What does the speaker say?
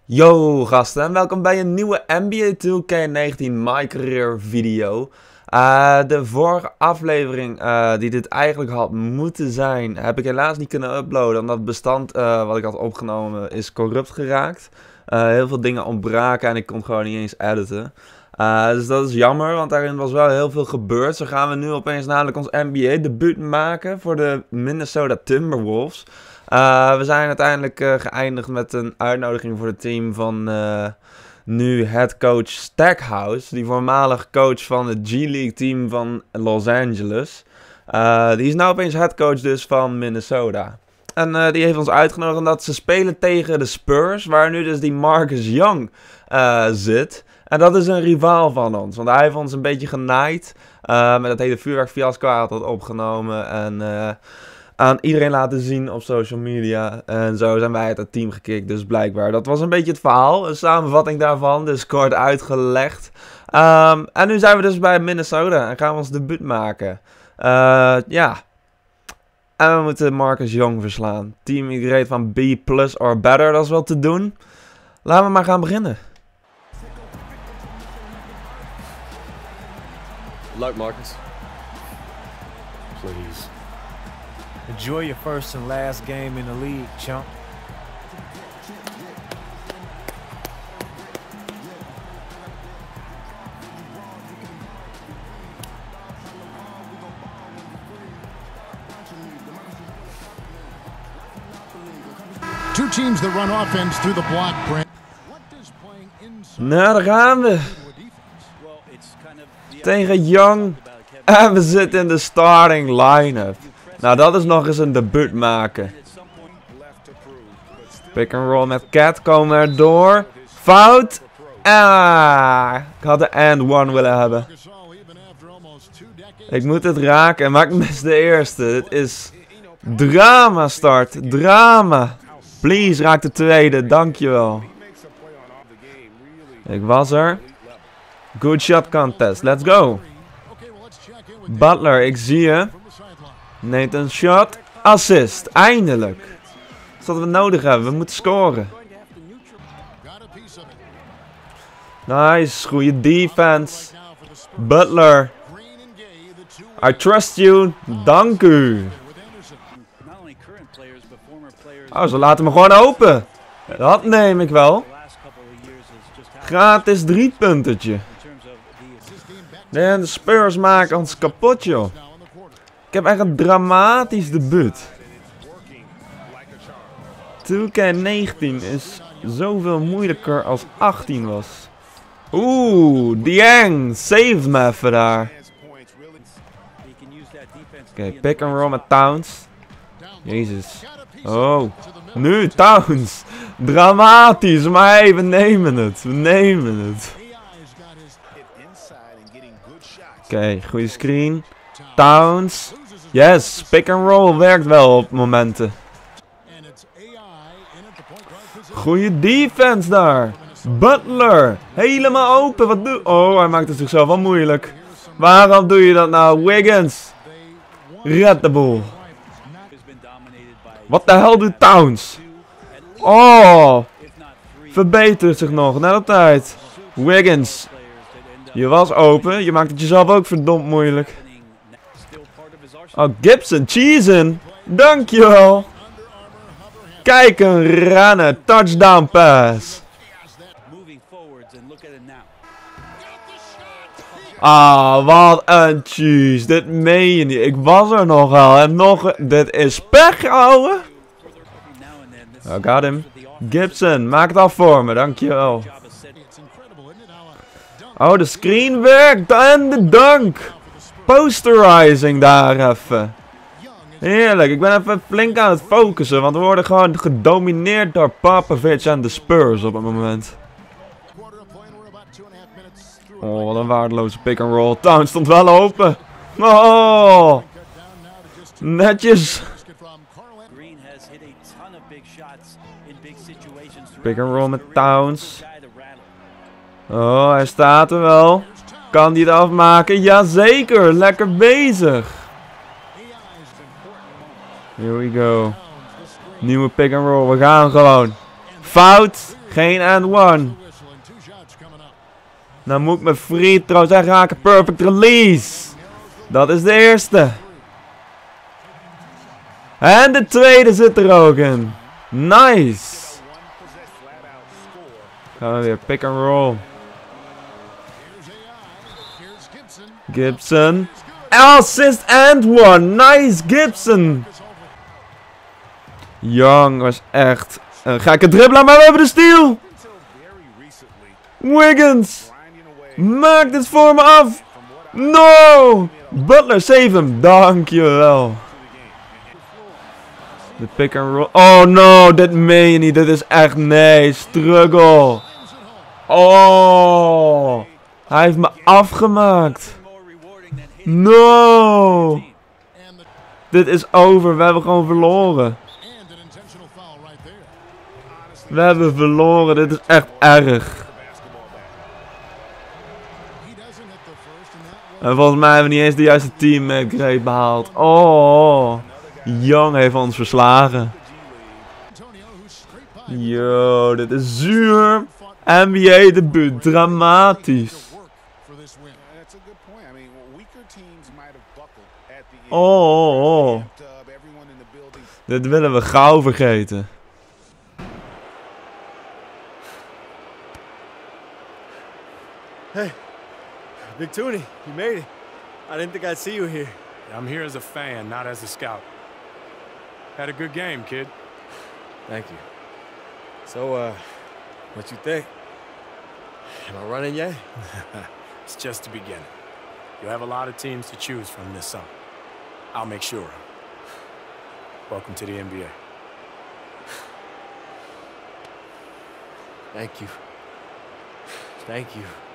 Yo gasten en welkom bij een nieuwe NBA 2K19 My Career video. De vorige aflevering die dit eigenlijk had moeten zijn, heb ik helaas niet kunnen uploaden. Omdat het bestand wat ik had opgenomen is corrupt geraakt. Heel veel dingen ontbraken en ik kon gewoon niet eens editen. Dus dat is jammer, want daarin was wel heel veel gebeurd. Zo gaan we nu opeens namelijk ons NBA debuut maken voor de Minnesota Timberwolves. We zijn uiteindelijk geëindigd met een uitnodiging voor het team van nu headcoach Stackhouse. Die voormalig coach van het G-League team van Los Angeles. Die is nou opeens headcoach dus van Minnesota. En die heeft ons uitgenodigd omdat ze spelen tegen de Spurs, waar nu dus die Marcus Young zit. En dat is een rivaal van ons, want hij heeft ons een beetje genaaid met dat hele vuurwerkfiasco. Hij had dat opgenomen en aan iedereen laten zien op social media. En zo zijn wij uit het team gekikt, dus blijkbaar. Dat was een beetje het verhaal, een samenvatting daarvan, dus kort uitgelegd. En nu zijn we dus bij Minnesota en gaan we ons debuut maken. Ja. En we moeten Marcus Young verslaan. Team grade van B+ or better, dat is wel te doen. Laten we maar gaan beginnen. Luck, Marcus. Please. Enjoy your first and last game in the league, chump. Two teams that run offense through the block, Brent. Nou, daar gaan we. Tegen Young. En we zitten in de starting line-up. Nou, dat is nog eens een debuut maken. Pick and roll met Cat, komen er door. Fout. Ik had de and one willen hebben. Ik moet het raken, maar ik mis de eerste. Het is drama start. Drama. Please, raak de tweede. Dankjewel. Ik was er. Good shot contest. Let's go. Butler, ik zie je. Neemt een shot. Assist. Eindelijk. Dat is wat we nodig hebben. We moeten scoren. Nice. Goede defense. Butler. I trust you. Dank u. Oh, ze laten me gewoon open. Dat neem ik wel. Gratis 3-puntertje. En de Spurs maken ons kapot, joh. Ik heb echt een dramatisch debuut. 2K19 is zoveel moeilijker als 18 was. Oeh, Dieng. Save me even daar. Oké, pick and roll met Towns. Jezus. Oh, nu Towns. Dramatisch, maar hey, we nemen het. We nemen het. Oké, goede screen. Towns. Yes, pick and roll werkt wel op momenten. Goede defense daar. Butler. Helemaal open. Wat doe... Oh, hij maakt het zichzelf wel moeilijk. Waarom doe je dat nou? Wiggins. Red the ball. Wat de hel doet Towns? Oh. Verbetert zich nog. Net op tijd. Wiggins. Je was open. Je maakt het jezelf ook verdomd moeilijk. Oh, Gibson. Cheesen. Dankjewel. Kijk een rennen. Touchdown pass. Ah, wat een cheese. Dit meen je niet. Ik was er nogal. En nog... Dit is pech, ouwe. Oh, got him. Gibson, maak het af voor me. Dankjewel. Oh, de screen werkt. En de dunk. Posterizing daar even. Heerlijk. Ik ben even flink aan het focussen. Want we worden gewoon gedomineerd door Popovich en de Spurs op het moment. Oh, wat een waardeloze pick and roll. Towns stond wel open. Oh. Netjes. Pick and roll met Towns. Oh, hij staat er wel. Kan hij het afmaken? Jazeker, lekker bezig. Here we go. Nieuwe pick and roll, we gaan gewoon. Fout. Geen and one. Dan moet ik mijn free throw zijn raken. Perfect release. Dat is de eerste. En de tweede zit er ook in. Nice. Gaan we weer pick and roll. Gibson. Assist and one. Nice Gibson. Young was echt een gekke dribbler, maar we hebben de steal. Wiggins. Maak dit voor me af. No. Butler, save hem. Dankjewel. De pick and roll. Oh no, dit meen je niet. Dit is echt, nee, struggle. Oh. Hij heeft me afgemaakt. No. Dit is over. We hebben gewoon verloren. We hebben verloren. Dit is echt erg. En volgens mij hebben we niet eens de juiste teammate grade behaald. Oh. Young heeft ons verslagen. Yo, dit is zuur. NBA debuut. Dramatisch. Oh. Dit willen we gauw vergeten. Hey, Big Toonie, you made it. I didn't think I'd see you here. I'm here as a fan, not as a scout. Had a good game, kid. Thank you. So, what you think? Am I running yet? It's just the beginning. You'll have a lot of teams to choose from this summer. I'll make sure. Welcome to the NBA. Thank you. Thank you.